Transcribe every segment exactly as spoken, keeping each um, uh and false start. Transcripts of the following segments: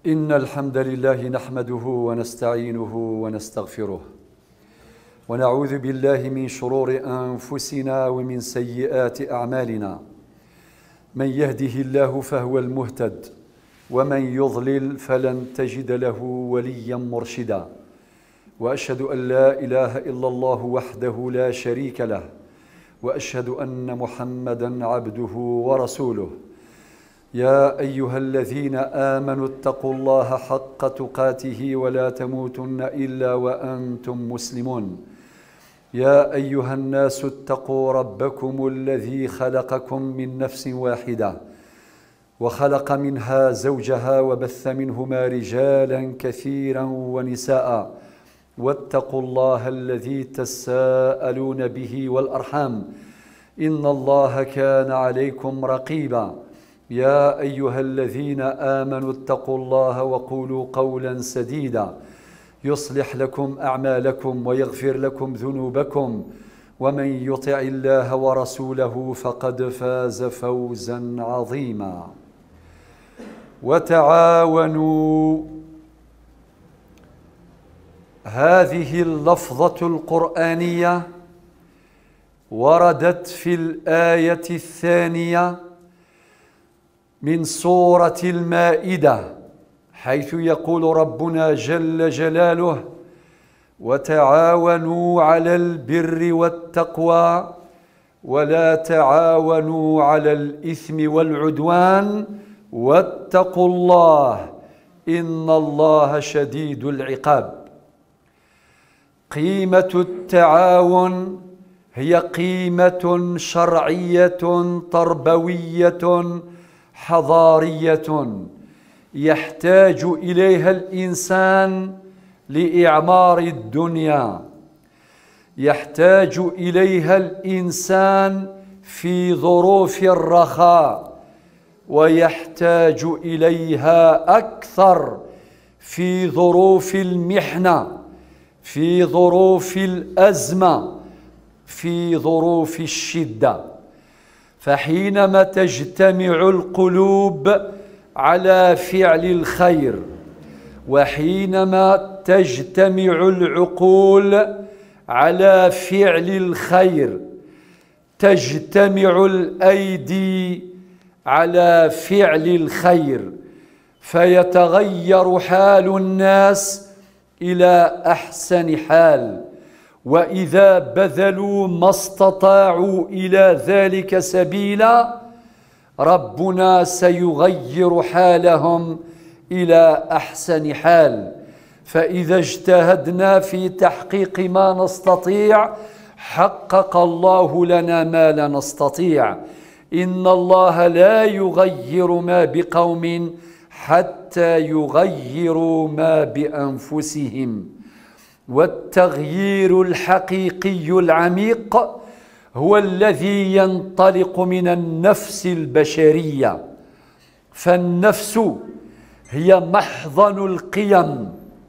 إن الحمد لله نحمده ونستعينه ونستغفره ونعوذ بالله من شرور أنفسنا ومن سيئات أعمالنا. من يهده الله فهو المهتد ومن يضلل فلن تجد له وليا مرشدا. وأشهد أن لا إله إلا الله وحده لا شريك له، وأشهد أن محمدا عبده ورسوله. يا أيها الذين آمنوا اتقوا الله حق تقاته ولا تموتن إلا وأنتم مسلمون. يا أيها الناس اتقوا ربكم الذي خلقكم من نفس واحدة وخلق منها زوجها وبث منهما رجالا كثيرا ونساء، واتقوا الله الذي تساءلون به والأرحام إن الله كان عليكم رقيبا. يا أيها الذين آمنوا اتقوا الله وقولوا قولا سديدا يصلح لكم أعمالكم ويغفر لكم ذنوبكم، ومن يطع الله ورسوله فقد فاز فوزا عظيما. وتعاونوا، هذه اللفظة القرآنية وردت في الآية الثانية من سورة المائدة، حيث يقول ربنا جل جلاله: وتعاونوا على البر والتقوى ولا تعاونوا على الإثم والعدوان واتقوا الله إن الله شديد العقاب. قيمة التعاون هي قيمة شرعية تربوية حضارية يحتاج إليها الإنسان لإعمار الدنيا، يحتاج إليها الإنسان في ظروف الرخاء، ويحتاج إليها أكثر في ظروف المحنة، في ظروف الأزمة، في ظروف الشدة. فحينما تجتمع القلوب على فعل الخير، وحينما تجتمع العقول على فعل الخير، تجتمع الأيدي على فعل الخير، فيتغير حال الناس إلى أحسن حال. وإذا بذلوا ما استطاعوا إلى ذلك سبيلا، ربنا سيغير حالهم إلى أحسن حال. فإذا اجتهدنا في تحقيق ما نستطيع، حقق الله لنا ما لا نستطيع. إن الله لا يغير ما بقوم حتى يغيروا ما بأنفسهم. والتغيير الحقيقي العميق هو الذي ينطلق من النفس البشرية. فالنفس هي محضن القيم،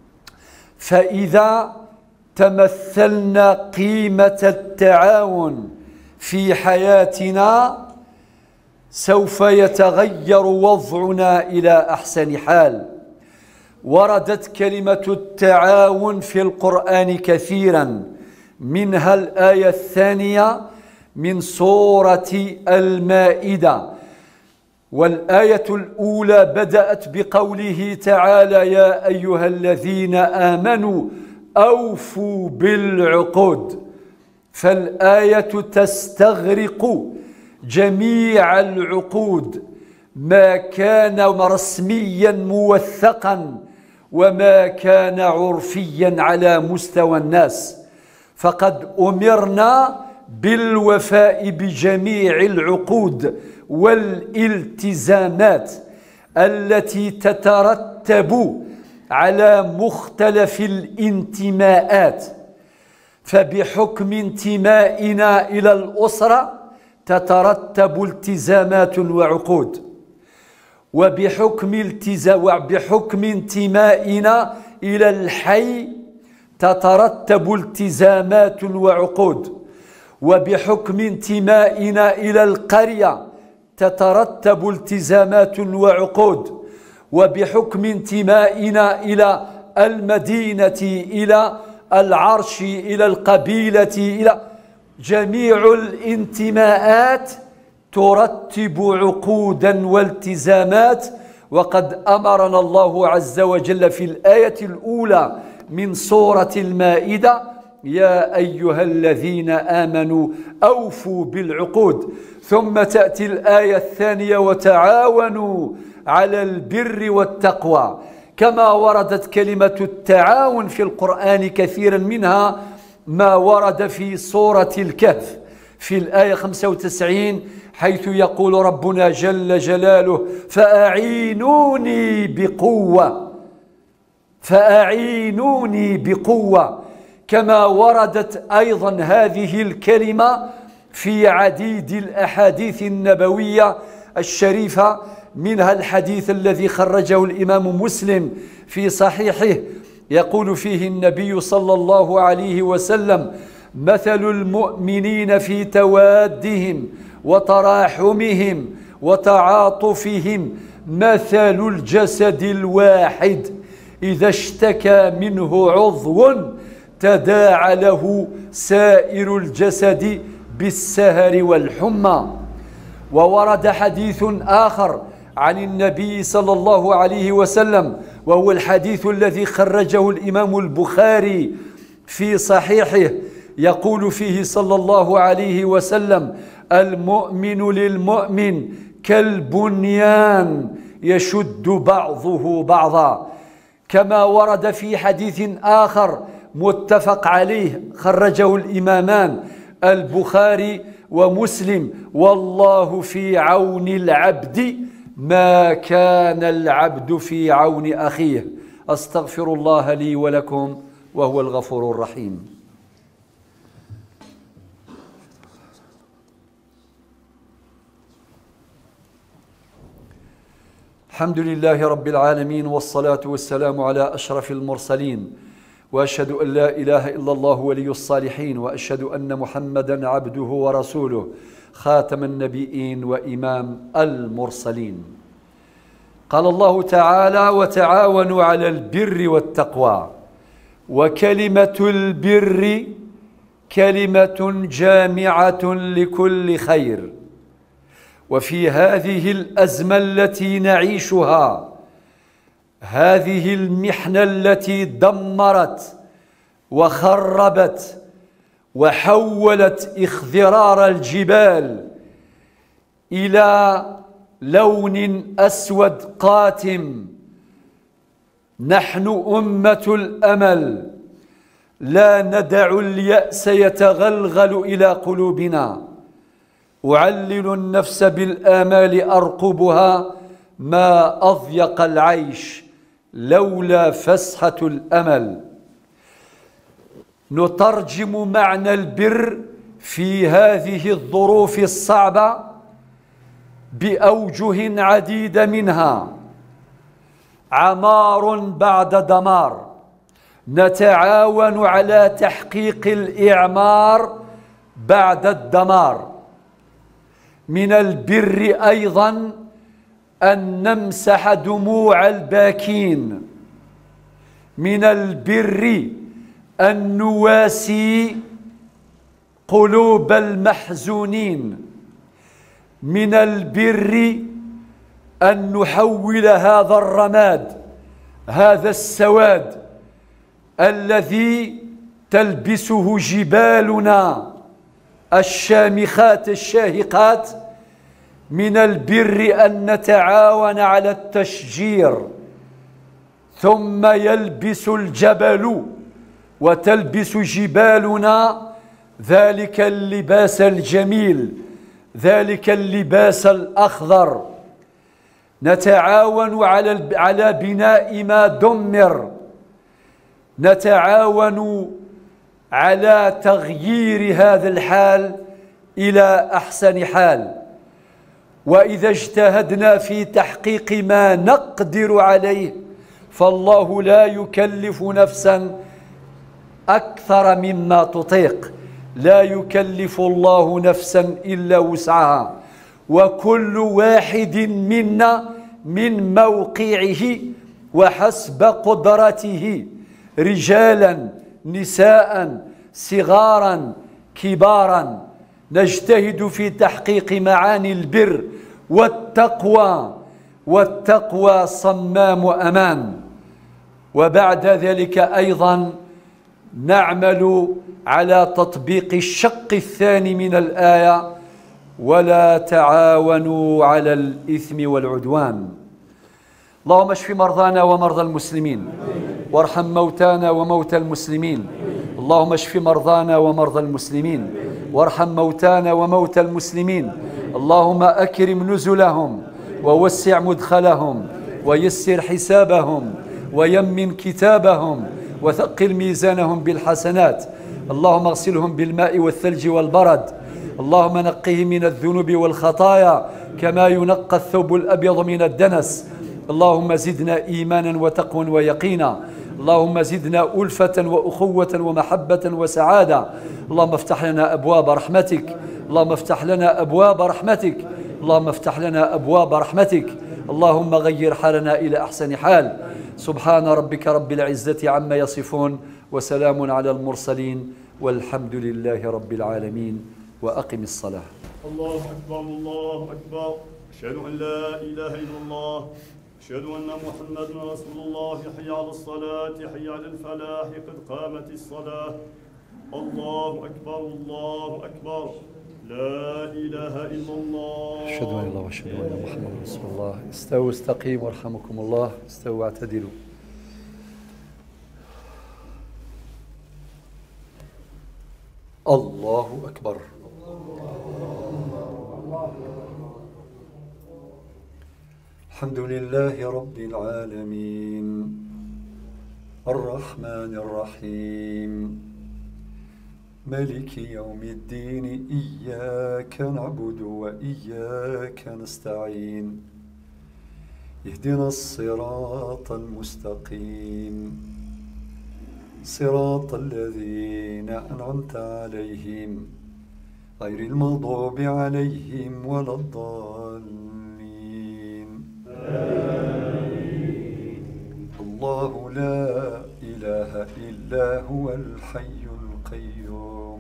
فإذا تمثلنا قيمة التعاون في حياتنا سوف يتغير وضعنا إلى أحسن حال. وردت كلمة التعاون في القرآن كثيرا، منها الآية الثانية من سورة المائدة. والآية الأولى بدأت بقوله تعالى: يا أيها الذين آمنوا أوفوا بالعقود. فالآية تستغرق جميع العقود، ما كان رسميا موثقا وما كان عرفيا على مستوى الناس. فقد أمرنا بالوفاء بجميع العقود والالتزامات التي تترتب على مختلف الانتماءات. فبحكم انتمائنا إلى الأسرة تترتب التزامات وعقود، وبحكم التزام وبحكم انتمائنا إلى الحي تترتب التزامات وعقود، وبحكم انتمائنا إلى القرية تترتب التزامات وعقود، وبحكم انتمائنا إلى المدينة، إلى العرش، إلى القبيلة، إلى جميع الانتماءات ترتب عقودا والتزامات. وقد أمرنا الله عز وجل في الآية الأولى من سورة المائدة: يا أيها الذين آمنوا أوفوا بالعقود. ثم تأتي الآية الثانية: وتعاونوا على البر والتقوى. كما وردت كلمة التعاون في القرآن كثيرا، منها ما ورد في سورة الكهف في الآية خمسة وتسعين، حيث يقول ربنا جل جلاله: فأعينوني بقوة، فأعينوني بقوة. كما وردت أيضا هذه الكلمة في عديد الأحاديث النبوية الشريفة، منها الحديث الذي خرجه الإمام مسلم في صحيحه، يقول فيه النبي صلى الله عليه وسلم: مثل المؤمنين في توادهم وتراحمهم وتعاطفهم مثل الجسد الواحد إذا اشتكى منه عضو تداعى له سائر الجسد بالسهر والحمى. وورد حديث آخر عن النبي صلى الله عليه وسلم، وهو الحديث الذي خرجه الإمام البخاري في صحيحه، يقول فيه صلى الله عليه وسلم: المؤمن للمؤمن كالبنيان يشد بعضه بعضا. كما ورد في حديث آخر متفق عليه خرجه الإمامان البخاري ومسلم: والله في عون العبد ما كان العبد في عون أخيه. أستغفر الله لي ولكم وهو الغفور الرحيم. الحمد لله رب العالمين، والصلاة والسلام على أشرف المرسلين، وأشهد أن لا إله إلا الله ولي الصالحين، وأشهد أن محمدا عبده ورسوله خاتم النبيين وإمام المرسلين. قال الله تعالى: وتعاونوا على البر والتقوى. وكلمة البر كلمة جامعة لكل خير، وفي هذه الأزمة التي نعيشها، هذه المحنة التي دمرت وخربت وحولت اخضرار الجبال إلى لون أسود قاتم، نحن أمة الأمل لا ندع اليأس يتغلغل إلى قلوبنا. أعلل النفس بالآمال أرقبها ما أضيق العيش لولا فسحة الأمل. نترجم معنى البر في هذه الظروف الصعبة بأوجه عديدة، منها عمار بعد دمار. نتعاون على تحقيق الإعمار بعد الدمار. من البر أيضا أن نمسح دموع الباكين. من البر أن نواسي قلوب المحزونين. من البر أن نحول هذا الرماد، هذا السواد الذي تلبسه جبالنا الشامخات الشاهقات، من البر أن نتعاون على التشجير، ثم يلبس الجبل وتلبس جبالنا ذلك اللباس الجميل، ذلك اللباس الأخضر. نتعاون على على بناء ما دمر، نتعاون على تغيير هذا الحال إلى أحسن حال. وإذا اجتهدنا في تحقيق ما نقدر عليه، فالله لا يكلف نفسا أكثر مما تطيق، لا يكلف الله نفسا إلا وسعها. وكل واحد منا من موقعه وحسب قدرته، رجالا نساء صغارا كبارا، نجتهد في تحقيق معاني البر والتقوى، والتقوى صمام أمان. وبعد ذلك أيضا نعمل على تطبيق الشق الثاني من الآية: ولا تعاونوا على الإثم والعدوان. اللهم اشف مرضانا ومرضى المسلمين، وارحم موتانا وموتى المسلمين. اللهم اشف مرضانا ومرضى المسلمين، وارحم موتانا وموتى المسلمين. اللهم أكرم نزلهم، ووسع مدخلهم، ويسر حسابهم، ويمن كتابهم، وثقل ميزانهم بالحسنات. اللهم اغسلهم بالماء والثلج والبرد. اللهم نقهم من الذنوب والخطايا كما ينقى الثوب الأبيض من الدنس. اللهم زدنا إيمانا وتقوى ويقينا. اللهم زدنا ألفة وأخوة ومحبة وسعادة. اللهم افتح لنا أبواب رحمتك. اللهم افتح لنا أبواب رحمتك. اللهم افتح لنا أبواب رحمتك. اللهم غير حالنا إلى أحسن حال. سبحان ربك رب العزة عما يصفون، وسلام على المرسلين، والحمد لله رب العالمين. وأقم الصلاة. الله أكبر الله أكبر. أشهد أن لا إله إلا الله، أشهد أن محمدا رسول الله. حي على الصلاة، حي على الفلاح، قد قامت الصلاة. الله أكبر الله أكبر. لا إله إلا الله. أشهد أن لا وأشهد أن محمدا رسول الله. استووا استقيموا ورحمكم الله. استووا واعتدلوا. الله أكبر. الحمد لله رب العالمين، الرحمن الرحيم، مالك يوم الدين. إياك نعبد وإياك نستعين، اهدنا الصراط المستقيم، صراط الذين أنعمت عليهم غير المغضوب عليهم ولا الضالين. الله لا إله إلا هو الحي القيوم،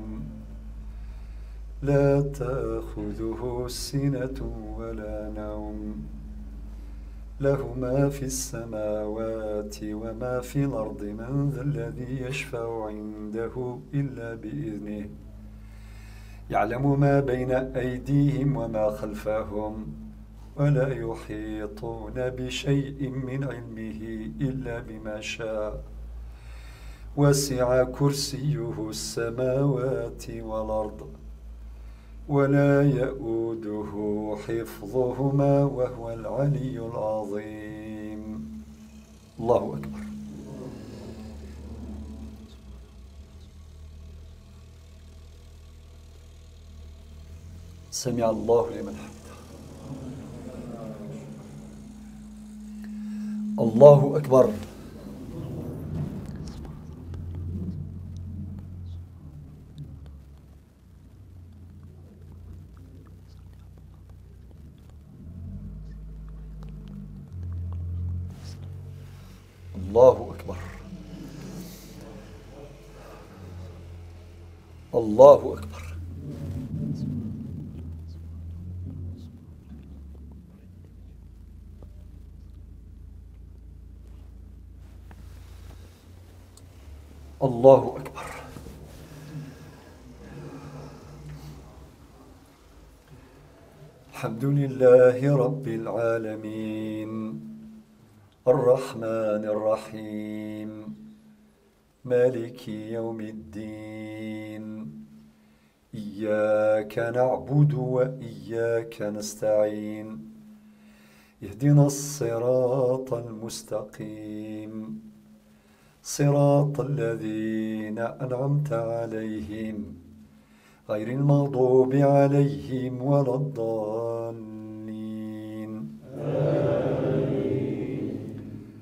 لا تأخذه سنة ولا نوم، له ما في السماوات وما في الأرض. من ذا الذي يشفع عنده إلا بإذنه، يعلم ما بين أيديهم وما خلفهم، ولا يحيطون بشيء من علمه إلا بما شاء. وسع كرسيه السماوات والأرض، ولا يؤوده حفظهما وهو العلي العظيم. الله أكبر. سمع الله لمن حمده. الله أكبر. الله أكبر. الله أكبر. الله أكبر. الحمد لله رب العالمين، الرحمن الرحيم، مالك يوم الدين. إياك نعبد وإياك نستعين، اهدنا الصراط المستقيم، صراط الذين أنعمت عليهم غير المغضوب عليهم ولا الضالين. آمين.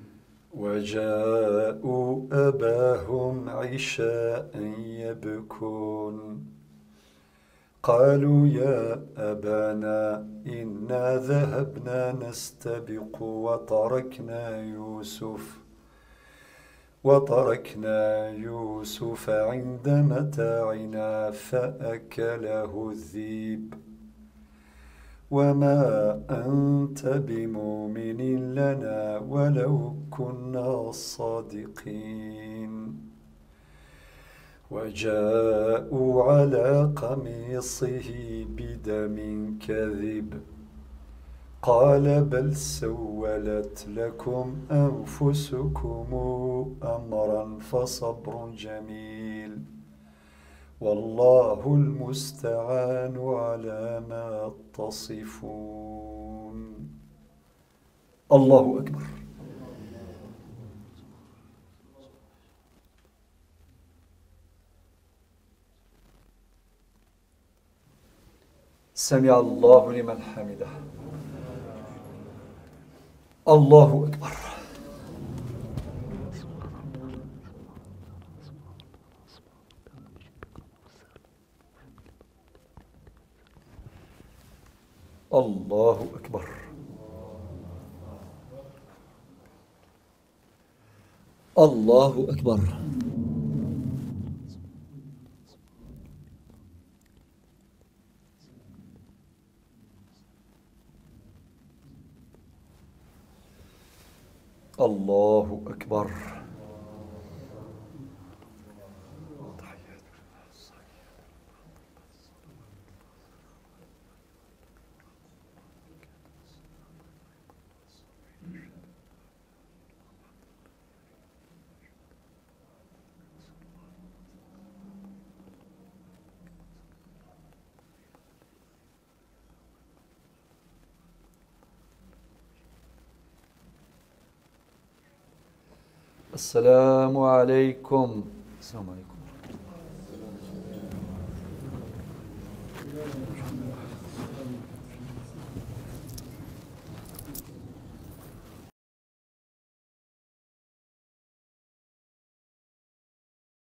وجاءوا أباهم عشاء يبكون، قالوا يا أبانا إنا ذهبنا نستبق وتركنا يوسف وتركنا يوسف عند متاعنا فأكله الذئب وما أنت بمؤمن لنا ولو كنا صادقين وجاءوا على قميصه بدم كذب قال بل سولت لكم أنفسكم أمرا فصبر جميل والله المستعان على ما تصفون. الله أكبر. سمع الله لمن حمده. الله أكبر. الله أكبر. الله أكبر. الله أكبر. السلام عليكم. السلام عليكم.